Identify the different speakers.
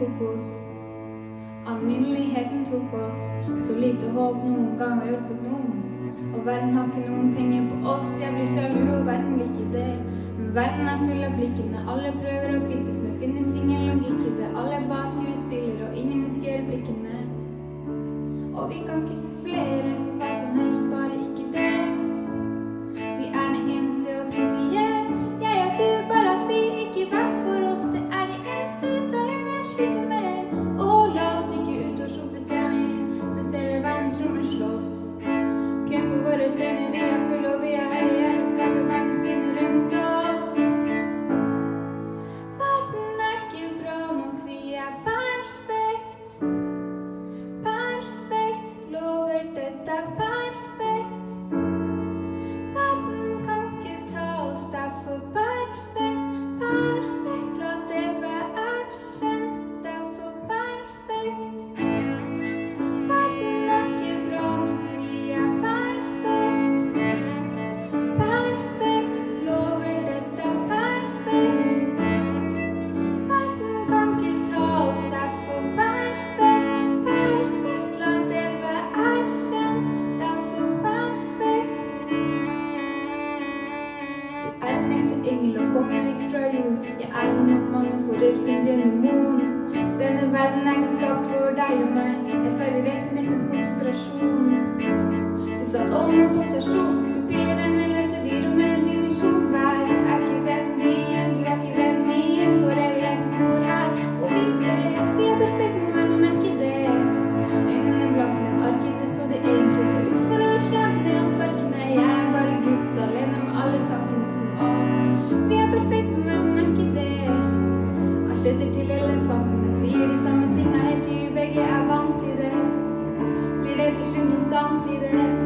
Speaker 1: kokos. Alminneligheten tok oss, så lite håp noen gang har hjulpet noen. Og verden har ikke noen penger på oss, jeg blir sjalu og verden vil ikke det. Men verden er full av blikkene, alle prøver å kvittes med, finnes ingen logikk i det. Alle bare skuespiller og ingen husker blikkene. Og vi kan ikke sufflere, hva som helst, bare ikke det. Vi er den eneste oppriktige, jeg og du, bare at vi ikke var for oss. Det er de eneste detaljene jeg sliter med. Og la oss stikke ut og sjoffe stjerner, mens hele verdens rommer slåss. Kun for våre sønner, vi er fulle og vi er høye, jeg kan spille verdens vinner rundt oss. Verden er ikke bra nok, vi er perfekt. Perfekt, lover dette er perfekt. Verden kan ikke ta oss derfor perfekt. Perfekt, la det være erkjent, derfor perfekt. Verden er ikke bra nok, vi er perfekt. Perfekt, lover dette er perfekt. Verden kan ikke ta oss derfor perfekt. Perfekt, la det være erkjent, derfor perfekt. Du er en ekte engel og kommer ikke fra jord. Jeg er en nordmann og forelsket i en demon. Denne verden er ikke skapt for deg og meg. Jeg sverger det finnes en konspirasjon. Du satt om på stasjon, pupillene løser de rommer en dimensjon. Hver er ikke venn din, du er ikke venn min, for evigheten bor her. Og vi vet, vi er perfekt, men verden er ikke det. Øynene blankene, arkene så de enkle, så ut for alle slagene og sparkene. Jeg er bare gutt, alene med alle tankene som av. Vi er perfekt, men verden er ikke det. Asjetter til elefantene, sier de samme tingene helt til vi begge er vant til det. Blir det til slutt noe sant i det?